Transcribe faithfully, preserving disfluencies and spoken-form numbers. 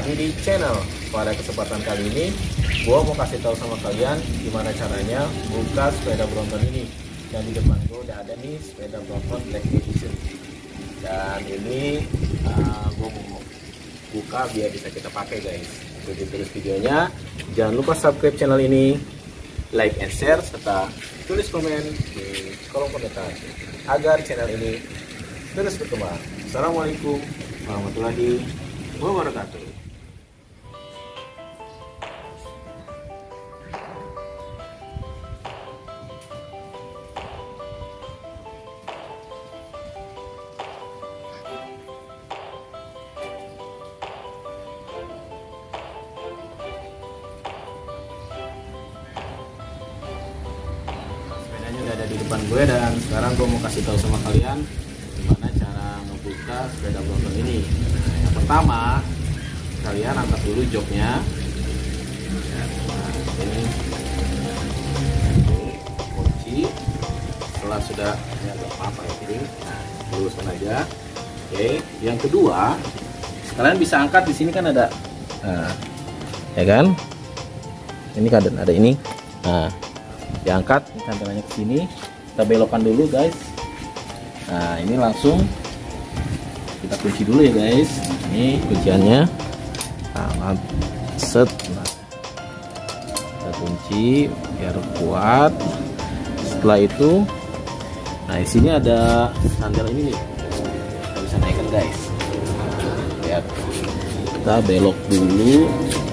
lagi di channel. Pada kesempatan kali ini, gua mau kasih tahu sama kalian gimana caranya buka sepeda Brompton ini. Dan di depan gua udah ada nih sepeda Brompton Black Edition. Dan ini uh, gua mau buka biar bisa kita pakai, guys. Ikuti terus videonya. Jangan lupa subscribe channel ini, like and share, serta tulis komen di kolom komentar agar channel ini terus berkembang. Assalamualaikum warahmatullahi wabarakatuh. Sepedanya udah ada di depan gue, dan sekarang gue mau kasih tahu sama kalian gimana cara membuka sepeda Brompton ini. Nah, yang pertama, kalian angkat dulu joknya. Nah, ini kunci. Setelah sudah ya apa ya ini, nah, luruskan aja. Oke. Yang kedua, kalian bisa angkat di sini kan ada, nah, ya kan? Ini kan ada ini. Nah, diangkat, ini tampilannya ke sini. Kita belokkan dulu, guys. Nah, ini langsung kita kunci dulu ya, guys. Ini kunciannya. Nah, set. Nah, kita kunci biar kuat. Setelah itu, nah di sini ada sandal ini nih. Kita bisa naikkan, guys. Lihat. Kita belok dulu.